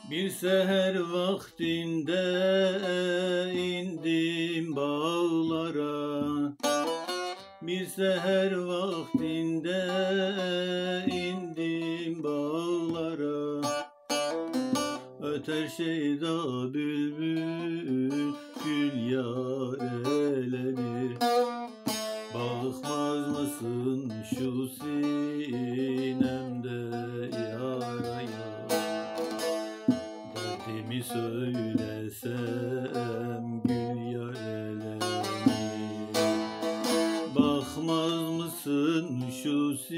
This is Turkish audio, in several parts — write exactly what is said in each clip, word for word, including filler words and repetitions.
Bir seher vaktinde indim bağlara, bir seher vaktinde indim bağlara. Öter şeyda bülbül gül yarelenir. Bakmaz mısın şu sinemde yaraya? Derdimi söylesem gül yarelenir. Bakmaz mısın şu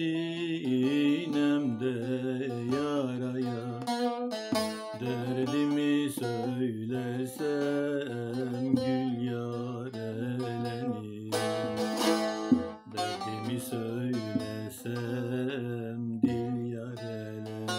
sinemde yaraya? Derdimi söylesem gül yarelenir. Derdimi söylesem dil yarelenir.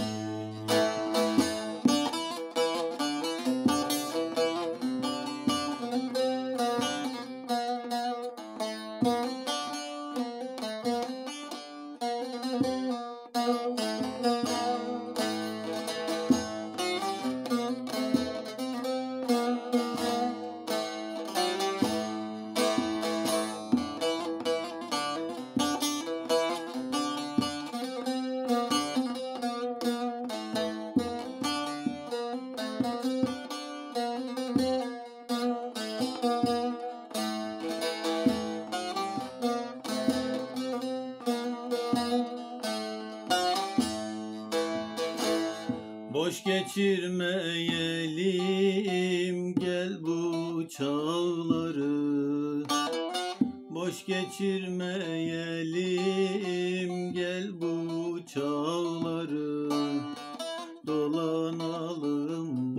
Boş geçirmeyelim gel bu çağları. Boş geçirmeyelim gel bu çağları. Dolanalım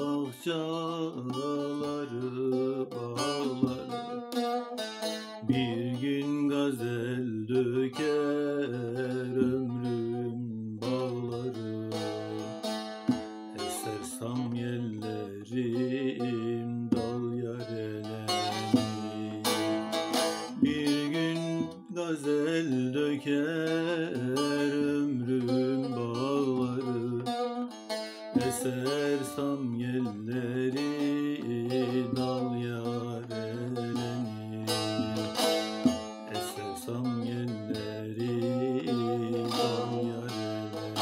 bahçaları, bağları. Bir gün gazel döker ömrüm bağları. Esersam yellerim dal yarelenir. Bir gün gazel döker ömrüm bağları. Esersam yelleri dal yarelenir. Esersam yelleri dal yarelenir.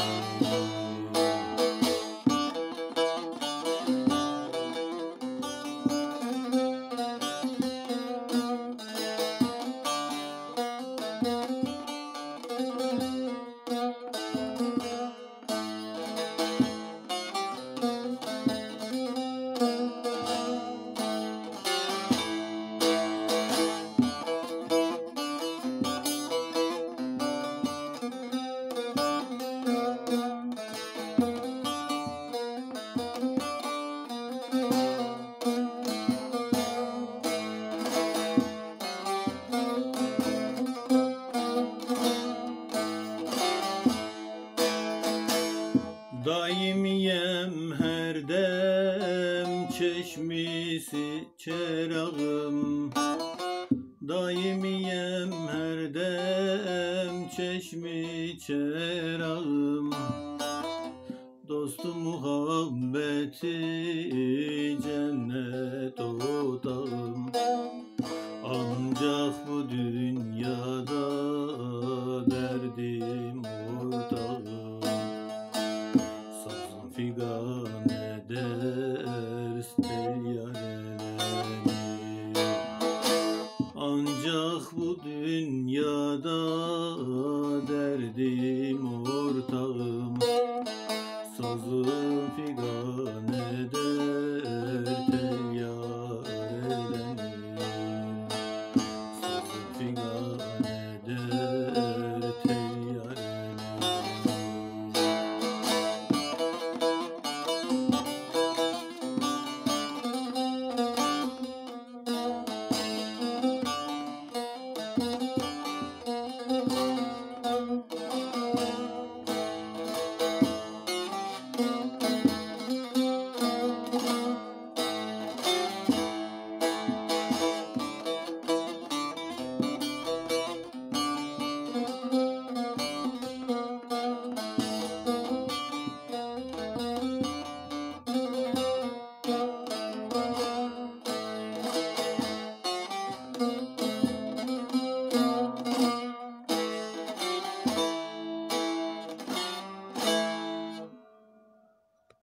Daimiyem her dem çeşmisi çerağım. Daimiyem her dem çeşmi çerağım. Dostu muhabbeti cennet odağım. Ancak bu dünyada derdim ortağım. Sazım figan eder tel yarelenir. Ancak bu dünyada derdim ortağım. Sazım figan eder tel